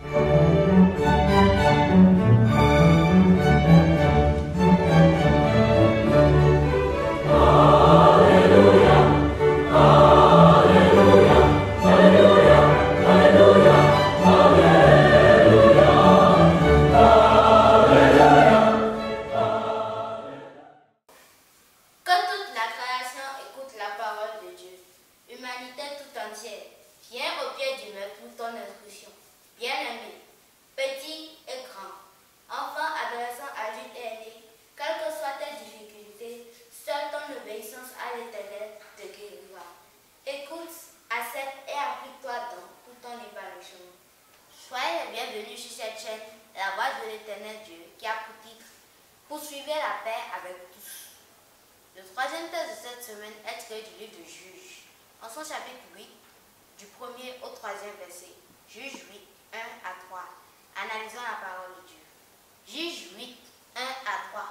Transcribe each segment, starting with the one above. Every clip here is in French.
Soyez les bienvenus sur cette chaîne, la voix de l'Éternel Dieu, qui a pour titre « Poursuivez la paix avec tous ». Le troisième texte de cette semaine est tiré du livre de Juges, en son chapitre 8, du 1er au 3e verset. Juges 8, 1 à 3. Analysons la parole de Dieu. Juges 8, 1 à 3.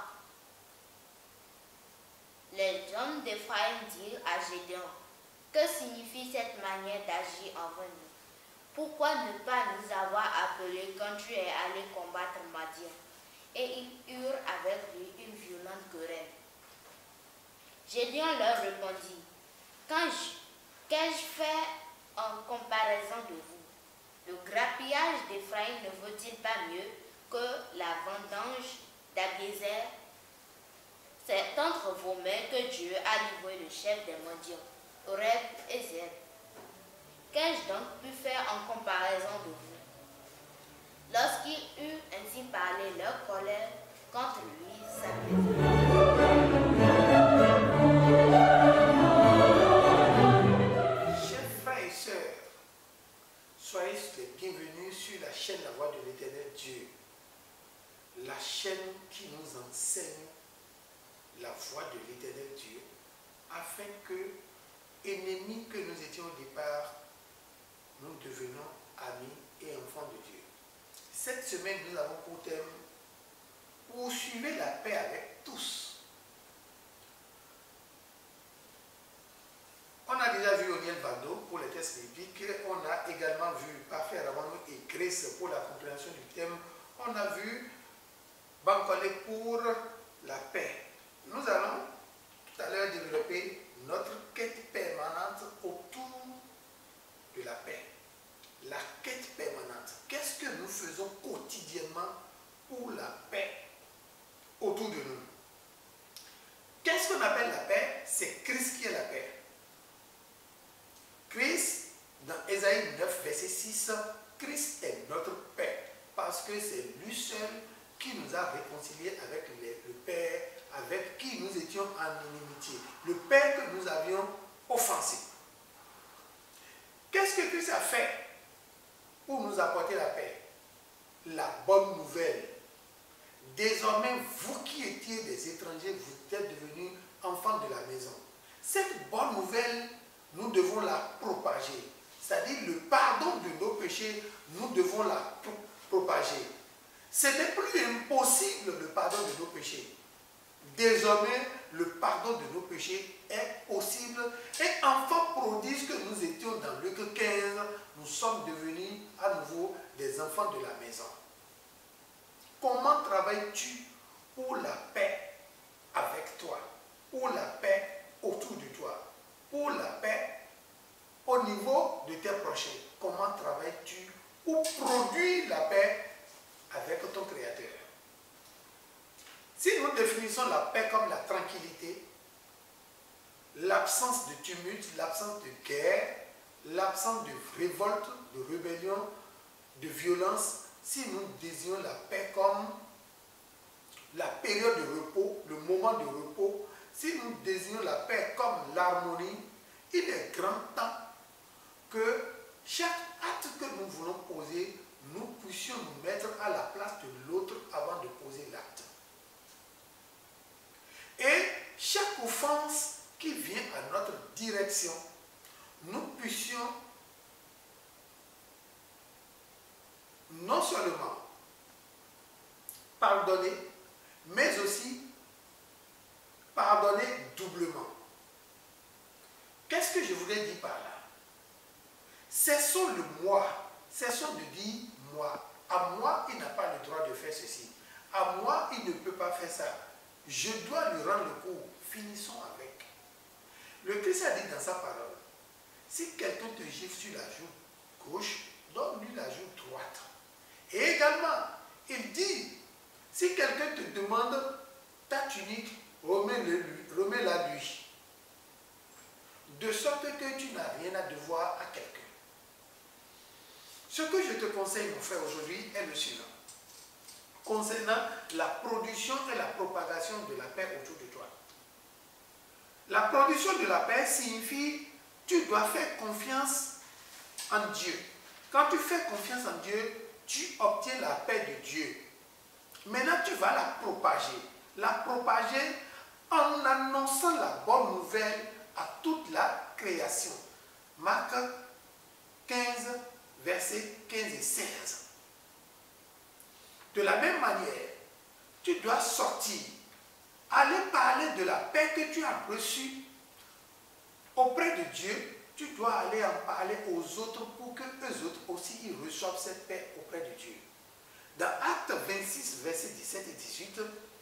Les hommes d'Éphraïm dirent à Gédéon: que signifie cette manière d'agir envers nous? Pourquoi ne pas nous avoir appelés quand tu es allé combattre Madian? Et ils eurent avec lui une violente querelle. Gédéon leur répondit: qu'ai-je fait en comparaison de vous? Le grappillage d'Éphraïm ne vaut-il pas mieux que la vendange d'Abiézer? C'est entre vos mains que Dieu a livré le chef des Madians, Oreb et Zeb. Qu'ai-je donc pu faire en comparaison de vous? Lorsqu'ils eurent ainsi parlé, leur colère contre lui s'apaisa. Chers frères et sœurs, soyez les bienvenus sur la chaîne La Voix de l'Éternel Dieu, la chaîne qui nous enseigne la voix de l'Éternel Dieu, afin que, ennemis que nous étions au départ, nous devenons amis et enfants de Dieu. Cette semaine, nous avons pour thème « Poursuivez la paix avec tous ». On a déjà vu Oniel Vando pour les tests bibliques, on a également vu Parfait Ramano et Grace pour la compréhension du thème, on a vu Bankole pour la paix. Nous allons tout à l'heure développer notre quête permanente autour de la paix. La quête permanente. Qu'est-ce que nous faisons quotidiennement pour la paix autour de nous? Qu'est-ce qu'on appelle la paix? C'est Christ qui est la paix. Christ, dans Ésaïe 9, verset 6, Christ est notre paix, parce que c'est lui seul qui nous a réconciliés avec le Père, avec qui nous étions en inimitié, le Père que nous avions offensé. Qu'est-ce que Christ a fait pour nous apporter la paix? La bonne nouvelle. Désormais, vous qui étiez des étrangers, vous êtes devenus enfants de la maison. Cette bonne nouvelle, nous devons la propager. C'est-à-dire le pardon de nos péchés, nous devons la propager. Ce n'est plus impossible le pardon de nos péchés. Désormais, le pardon de nos péchés est possible. Et enfants prodiges que nous étions dans Luc 15, nous sommes devenus à nouveau des enfants de la maison. Comment travailles-tu pour la paix avec toi, pour la paix autour de toi, pour la paix au niveau de tes prochains? Comment travailles-tu pour produire la paix avec ton Créateur? Si nous définissons la paix comme la tranquillité, l'absence de tumulte, l'absence de guerre, l'absence de révolte, de rébellion, de violence, si nous désignons la paix comme la période de repos, le moment de repos, si nous désignons la paix comme l'harmonie, il est grand temps que chaque acte que nous voulons poser, nous puissions nous mettre à la place de l'autre avant de poser l'acte. Et chaque offense qui vient à notre direction, nous puissions non seulement pardonner, mais aussi pardonner doublement. Qu'est-ce que je voulais dire par là? Cessons le moi, cessons de dire moi. à moi, il ne peut pas faire ça. Je dois lui rendre le coup. Finissons avec. Le Christ a dit dans sa parole, si quelqu'un te gifle sur la joue gauche, donne-lui la joue droite. Et également, il dit, si quelqu'un te demande ta tunique, remets-la lui. De sorte que tu n'as rien à devoir à quelqu'un. Ce que je te conseille, mon frère, aujourd'hui est le suivant. Concernant la production et la propagation de la paix autour de toi. La production de la paix signifie tu dois faire confiance en Dieu. Quand tu fais confiance en Dieu, tu obtiens la paix de Dieu. Maintenant, tu vas la propager. La propager en annonçant la bonne nouvelle à toute la création. Marc 15, versets 15 et 16. De la même manière, tu dois sortir, aller parler de la paix que tu as reçue auprès de Dieu. Tu dois aller en parler aux autres pour que eux autres aussi ils reçoivent cette paix auprès de Dieu. Dans Actes 26, versets 17 et 18,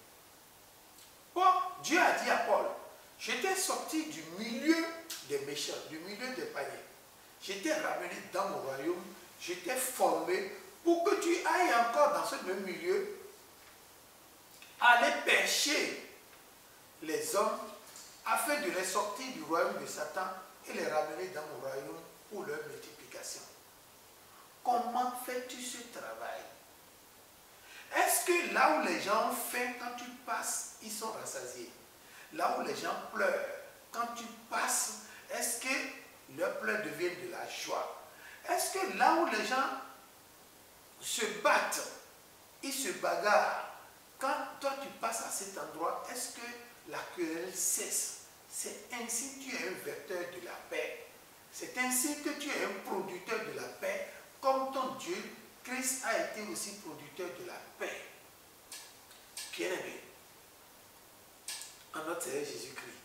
Dieu a dit à Paul, je t'ai sorti du milieu des méchants, du milieu des païens. Je t'ai ramené dans mon royaume, je t'ai formé pour que tu ailles encore dans ce même milieu, aller pêcher les hommes afin de les sortir du royaume de Satan et les ramener dans mon royaume pour leur multiplication. Comment fais-tu ce travail? Est-ce que là où les gens ont faim, quand tu passes, ils sont rassasiés? Là où les gens pleurent, quand tu passes, est-ce que leurs pleurs deviennent de la joie? Est-ce que là où les gens se battent, ils se bagarrent, quand toi tu passes à cet endroit, est-ce que la querelle cesse? C'est ainsi que tu es un vecteur de la paix. C'est ainsi que tu es un producteur de la paix, comme ton Dieu, Christ a été aussi producteur de la paix. Bien-aimé, en notre Seigneur Jésus-Christ,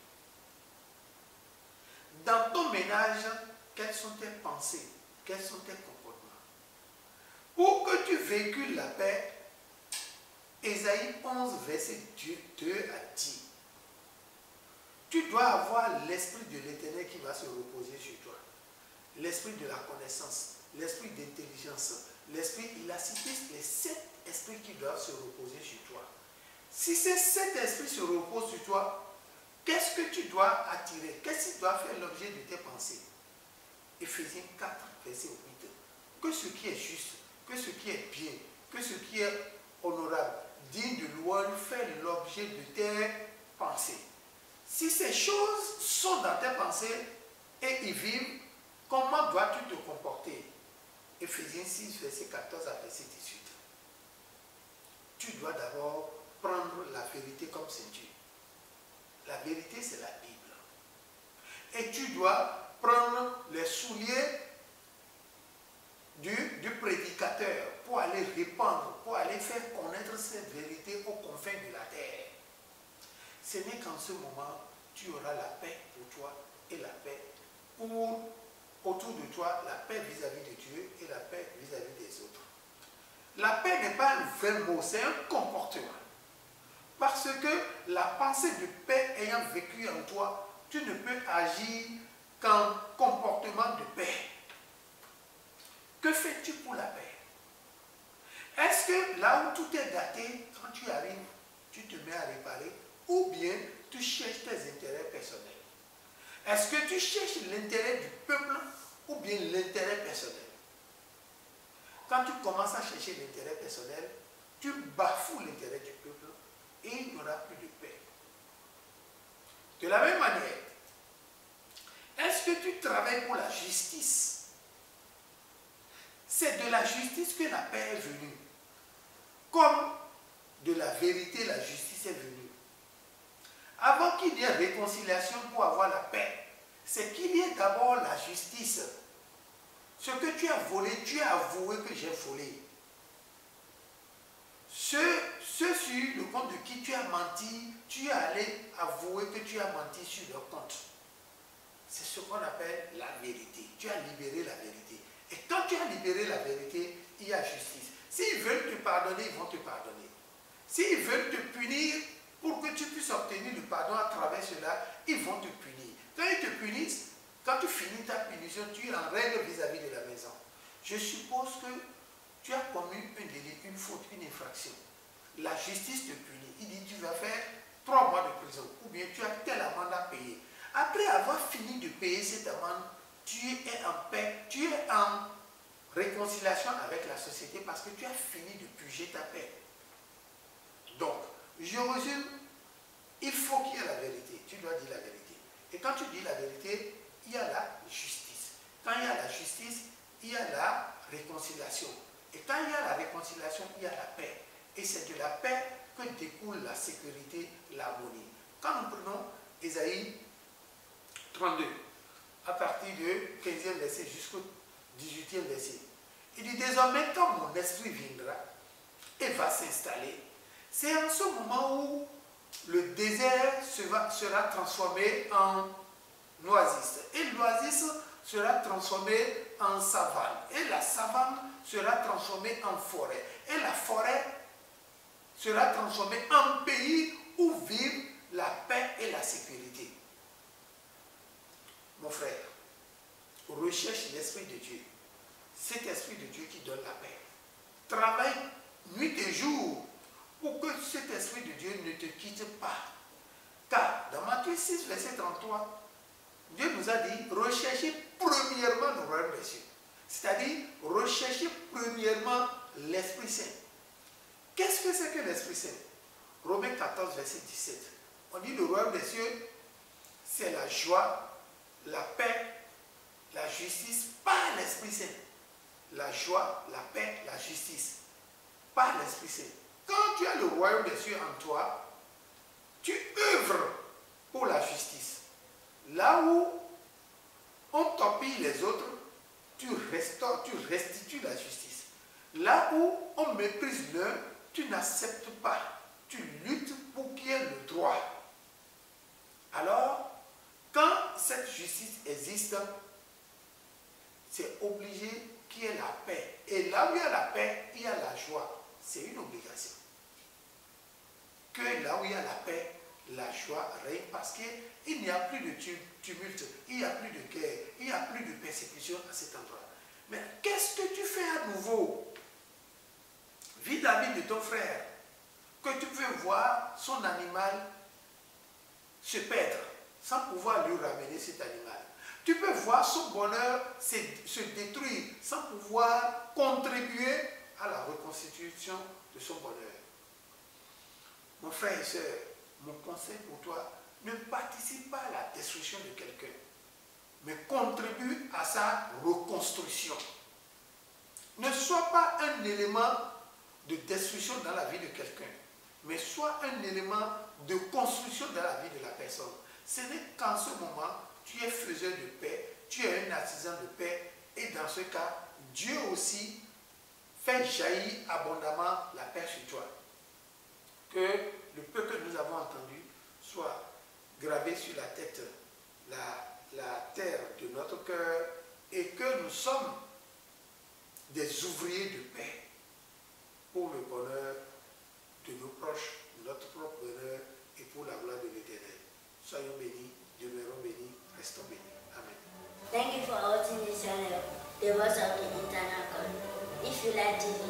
dans ton ménage, quelles sont tes pensées? Quels sont tes comportements? Pour que tu véhicules la paix, Ésaïe 11, verset 2 a dit, tu dois avoir l'esprit de l'Éternel qui va se reposer sur toi. L'esprit de la connaissance, l'esprit d'intelligence, l'esprit, il a cité les 7 esprits qui doivent se reposer sur toi. Si ces 7 esprits se reposent sur toi, qu'est-ce que tu dois attirer? Qu'est-ce qui doit faire l'objet de tes pensées? Éphésiens 4, verset 8. Que ce qui est juste, que ce qui est bien, que ce qui est honorable, digne de louange, fait l'objet de tes pensées. Si ces choses sont dans tes pensées et y vivent, comment dois-tu te comporter? Éphésiens 6, verset 14 à verset 18. Tu dois d'abord prendre la vérité comme ceinture. La vérité, c'est la Bible. Et tu dois prendre les souliers du prédicateur pour aller répandre, pour aller faire connaître cette vérité aux confins de la terre. Ce n'est qu'en ce moment, tu auras la paix pour toi et la paix autour de toi, la paix vis-à-vis de Dieu et la paix vis-à-vis des autres. La paix n'est pas un vrai mot, c'est un comportement. Parce que la pensée de paix ayant vécu en toi, tu ne peux agir qu'en comportement de paix. Que fais-tu pour la paix? Est-ce que là où tout est gâté, quand tu arrives, tu te mets à réparer, ou bien tu cherches tes intérêts personnels? Est-ce que tu cherches l'intérêt du peuple ou bien l'intérêt personnel? Quand tu commences à chercher l'intérêt personnel, tu bafoues l'intérêt du peuple et il n'y aura plus de paix. De la même manière, est-ce que tu travailles pour la justice? C'est de la justice que la paix est venue. Comme de la vérité, la justice est venue. Avant qu'il y ait réconciliation pour avoir la paix, c'est qu'il y ait d'abord la justice. Ce que tu as volé, tu as avoué que j'ai volé. Ceux sur le compte de qui tu as menti, tu es allé avouer que tu as menti sur leur compte. C'est ce qu'on appelle la vérité. Tu as libéré la vérité. Et quand tu as libéré la vérité, il y a justice. S'ils veulent te pardonner, ils vont te pardonner. S'ils veulent te punir pour que tu puisses obtenir le pardon à travers cela, ils vont te punir. Quand ils te punissent, quand tu finis ta punition, tu es en règle vis-à-vis de la maison. Je suppose que tu as commis un délit, une faute, une infraction. La justice te punit. Il dit tu vas faire 3 mois de prison ou bien tu as telle amende à payer. Après avoir fini de payer cette amende, tu es en paix, tu es en réconciliation avec la société parce que tu as fini de purger ta paix. Donc, je résume, il faut qu'il y ait la vérité. Tu dois dire la vérité. Et quand tu dis la vérité, il y a la justice. Quand il y a la justice, il y a la réconciliation. Et quand il y a la réconciliation, il y a la paix. Et c'est de la paix que découle la sécurité, l'harmonie. Quand nous prenons Ésaïe 32, à partir du 15e verset jusqu'au 18e verset, il dit désormais quand mon esprit viendra et va s'installer, c'est en ce moment où le désert sera transformé en oasis. Et l'oasis sera transformé en savane. Et la savane sera transformée en forêt. Et la forêt sera transformée en pays où vivent la paix et la sécurité. Mon frère, recherche l'Esprit de Dieu. Cet Esprit de Dieu qui donne la paix. Travaille nuit et jour pour que cet Esprit de Dieu ne te quitte pas. Car dans Matthieu 6, verset 33, Dieu nous a dit, recherchez premièrement le royaume des cieux. C'est-à-dire, recherchez premièrement l'Esprit Saint. Qu'est-ce que c'est que l'Esprit Saint? Romains 14, verset 17. On dit le royaume des cieux, c'est la joie, la paix, la justice par l'Esprit Saint. La joie, la paix, la justice par l'Esprit Saint. Quand tu as le royaume des cieux en toi, tu œuvres pour la justice. Là où on torpille les autres, tu restaures, tu restitues la justice. Là où on méprise l'un, tu n'acceptes pas. Tu luttes pour qu'il y ait le droit. Alors, quand cette justice existe, c'est obligé qu'il y ait la paix. Et là où il y a la paix, il y a la joie. C'est une obligation. Que là où il y a la paix, la joie règne parce qu'il n'y a plus de tumulte, il n'y a plus de guerre, il n'y a plus de persécution à cet endroit. Mais qu'est-ce que tu fais à nouveau vis-à-vis de ton frère que tu peux voir son animal se perdre sans pouvoir lui ramener cet animal? Tu peux voir son bonheur se détruire sans pouvoir contribuer à la reconstitution de son bonheur. Mon frère et soeur, mon conseil pour toi, ne participe pas à la destruction de quelqu'un, mais contribue à sa reconstruction. Ne sois pas un élément de destruction dans la vie de quelqu'un, mais sois un élément de construction dans la vie de la personne. Ce n'est qu'en ce moment, tu es faiseur de paix, tu es un artisan de paix, et dans ce cas, Dieu aussi fait jaillir abondamment la paix sur toi. Que le peu que nous avons entendu soit gravé sur la tête, la terre de notre cœur, et que nous sommes des ouvriers de paix pour le bonheur de nos proches, notre propre bonheur et pour la gloire de l'Éternel. Soyons bénis, demeurons bénis, restons bénis. Amen. Thank you for watching this channel, the voice of the internal God. If you like this